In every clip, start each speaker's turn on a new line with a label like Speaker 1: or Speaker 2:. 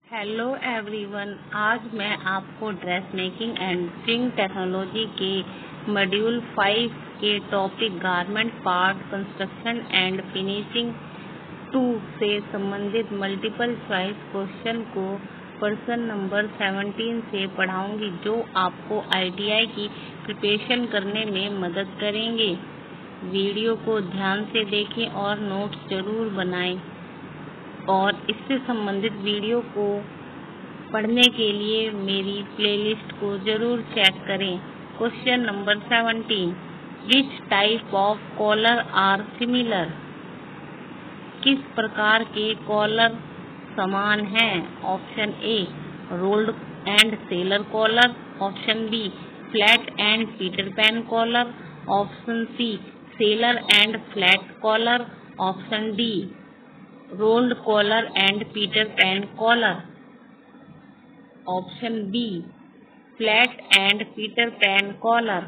Speaker 1: Hello everyone, आज मैं आपको dress making and stitching technology के मॉड्यूल 5 के topic garment part construction and finishing 2 से संबंधित मल्टीपल चॉइस क्वेश्चन को प्रश्न नंबर 17 से पढ़ाऊंगी, जो आपको आईटीआई की प्रिपरेशन करने में मदद करेंगे। वीडियो को ध्यान से देखें और नोट्स जरूर बनाएं और इससे संबंधित वीडियो को पढ़ने के लिए मेरी प्लेलिस्ट को जरूर चेक करें। Question number 17, which type of collar are similar? किस प्रकार के कॉलर समान हैं? Option A, rolled and sailor collar. Option B, flat and Peter Pan collar. Option C, sailor and flat collar. Option D, rolled collar and Peter Pan collar. Option B, flat and Peter Pan collar.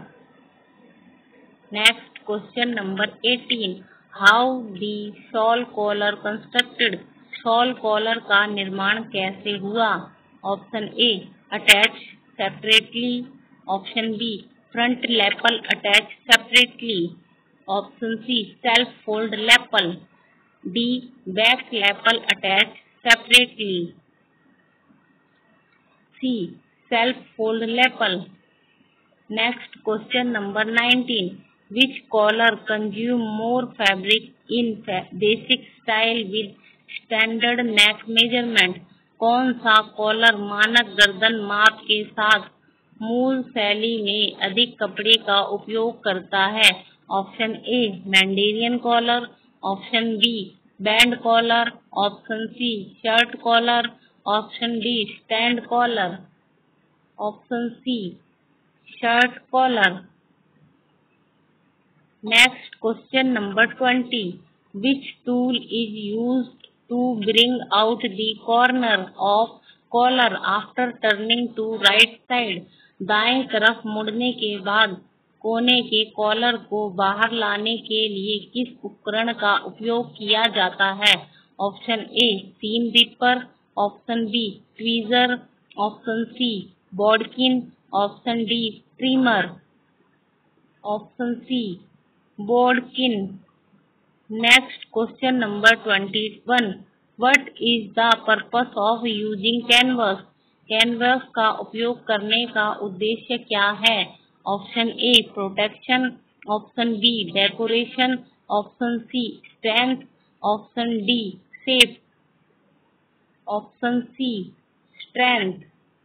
Speaker 1: Next, question number 18, how the shawl collar constructed? shawl collar का निर्माण कैसे हुआ? Option A, attach separately. Option B, front lapel attach separately. Option C, self fold lapel. D, back lapel attached separately. C, self fold lapel. Next, question number 19, which collar consume more fabric in basic style with standard neck measurement? कौन सा collar मानक गर्दन माप के साथ मूल शैली में अधिक कपड़े का उपयोग करता है? Option A, mandarin collar. Option B, band collar. Option C, shirt collar. Option D, stand collar. Option C, shirt collar. Next, question number 20, which tool is used to bring out the corner of collar after turning to right side? दाएं तरफ मुड़ने के बाद कोने के collar को बाहर लाने के लिए किस उपकरण का उपयोग किया जाता है? Option A, seam ripper. Option B, tweezer. Option C, bodkin. Option D, trimmer. Option C, bodkin. Next, question number 21, what is the purpose of using canvas? Canvas का उपयोग करने का उद्देश्य क्या है? Option A, protection. Option B, decoration. Option C, strength. Option D, shape. Option C, strength.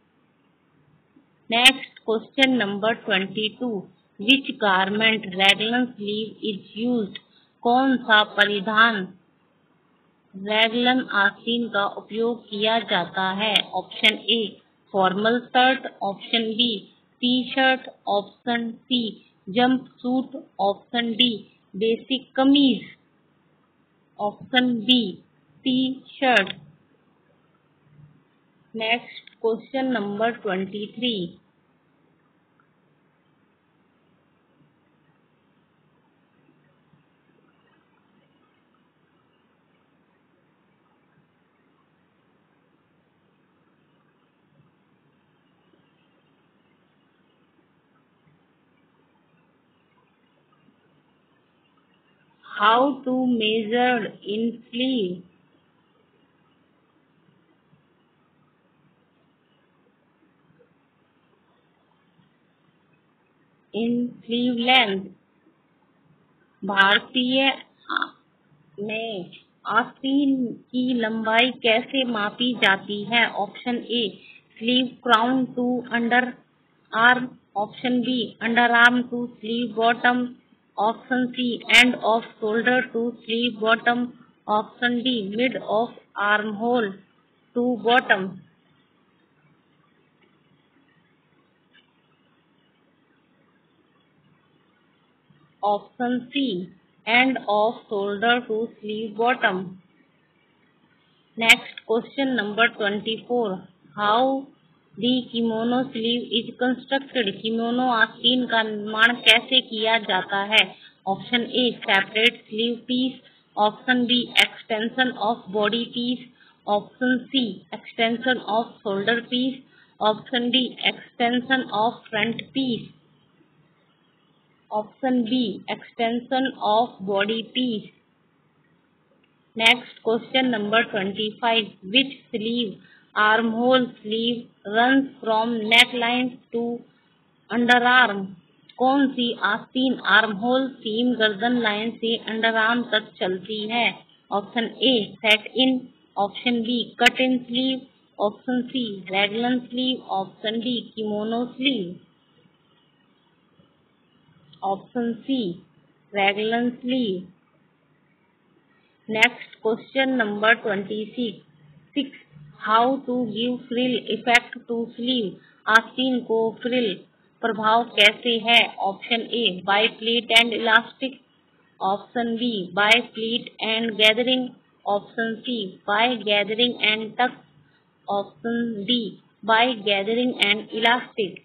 Speaker 1: Next, question number 22, which garment raglan sleeve is used? कौन सा परिधान रैगलन आस्तीन का उपयोग किया जाता है? Option A, formal shirt. Option B, T shirt. Option C, jumpsuit. Option D, basic kameez. Option B, T shirt. Next, question number 23, how to measure in sleeve? in sleeve length? भारतीय में आस्तीन की लंबाई कैसे मापी जाती है? Option A, sleeve crown to underarm. Option B, underarm to sleeve bottom. Option C, end of shoulder to sleeve bottom. Option D, mid of armhole to bottom. Option C, end of shoulder to sleeve bottom. Next, question number 24, how the kimono sleeve is constructed? Kimono आस्तीन का निर्माण कैसे किया जाता है? Option A, separate sleeve piece. Option B, extension of body piece. Option C extension of shoulder piece, option D extension of front piece, option B extension of body piece. Next question number 25. Which sleeve, armhole sleeve runs from neckline to underarm? कौन सी आस्तीन armhole सीम गर्दन line से underarm तक चलती है? Option A set in, option B cut in sleeve, option C raglan sleeve, option D kimono sleeve, option C raglan sleeve. Next question number 26. 6. How to give frill effect to sleeve? आस्तीन को frill प्रभाव कैसे है? Option A by pleat and elastic, option B by pleat and gathering, option C by gathering and tucks, option D by gathering and elastic,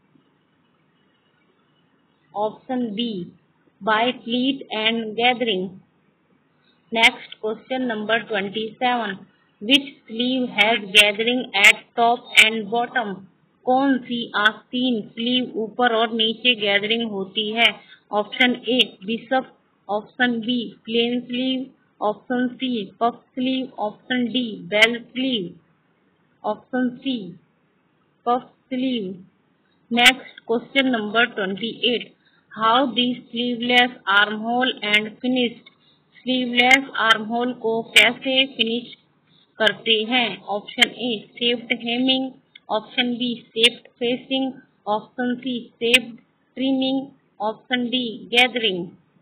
Speaker 1: option B by pleat and gathering. Next question number 27. Which sleeve has gathering at top and bottom? कौन सी आस्तीन sleeve ऊपर और नीचे gathering होती है? Option A bishop, option B plain sleeve, option C puff sleeve, option D bell sleeve, option C puff sleeve. Next question number 28. How the sleeveless armhole and finished? Sleeveless armhole को कैसे finish करते हैं? Option A shaped hemming, option B shaped facing, option C shaped trimming, option D gathering,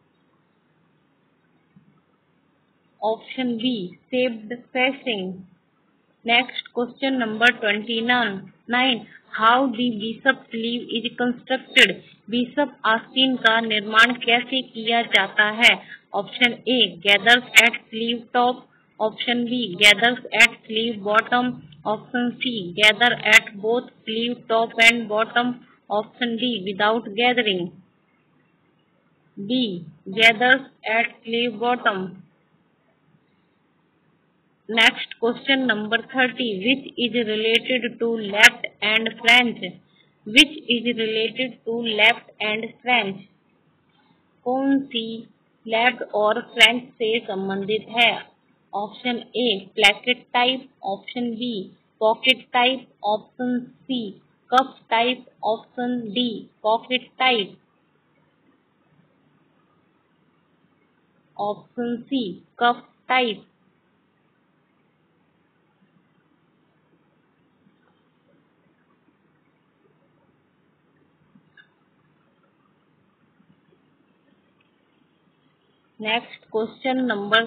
Speaker 1: option B shaped facing. Next question number 29. How the bishop sleeve is constructed? Bishop आस्तीन का निर्माण कैसे किया जाता है? Option A gathers at sleeve top, option B gathers at sleeve bottom, option C gather at both sleeve top and bottom, option D without gathering, B gathers at sleeve bottom. Next question number 30. Which is related to left and French? Which is related to left and French? कौन सी left और French से संबंधित है? Option A placket type, option B pocket type, option C cuff type, option D pocket type, option C cuff type. Next question number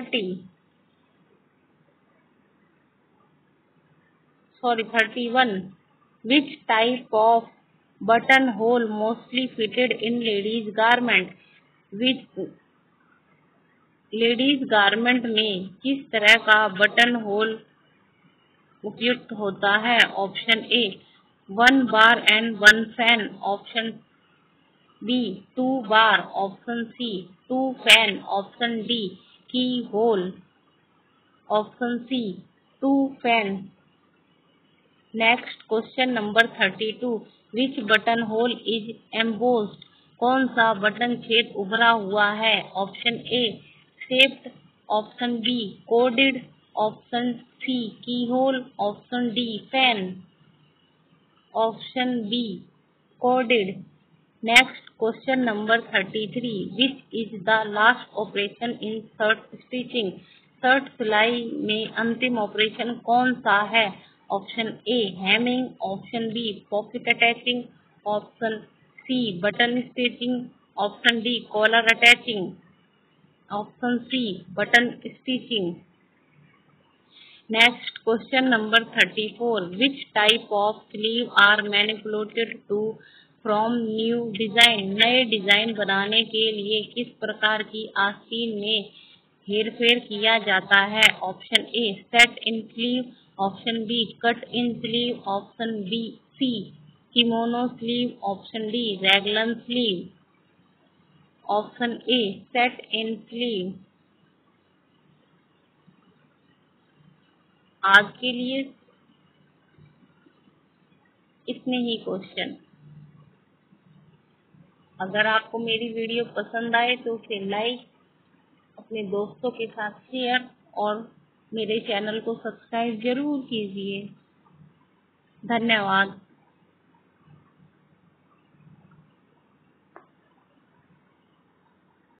Speaker 1: 31. Which type of buttonhole mostly fitted in ladies garment? Which ladies garment में किस तरह का buttonhole उपयुक्त होता है? Option A 1 bar and 1 fan, option B 2 bar, option C 2 fan, option D keyhole, option C 2 fan. Next question number 32. Which buttonhole is embossed? कौन सा button छेद उभरा हुआ है? Option A shaped, option B corded, option C keyhole, option D fan, option B coded. Next question number 33. Which is the last operation in shirt stitching? Shirt सिलाई में अंतिम operation कौन सा है? Option A hemming, option B pocket attaching, option C button stitching, option D collar attaching, option C button stitching. Next question number 34. Which type of sleeve are manipulated to from new design? नए design बनाने के लिए किस प्रकार की आस्तीन में हेरफेर किया जाता है? Option A set in sleeve, option B cut in sleeve, option B C kimono sleeve, option D raglan sleeve, option A set in sleeve. आज के लिए इतने ही क्वेश्चन। अगर आपको मेरी वीडियो पसंद आए तो फिर लाइक, अपने दोस्तों के साथ शेयर और मेरे चैनल को सब्सक्राइब जरूर कीजिए। धन्यवाद।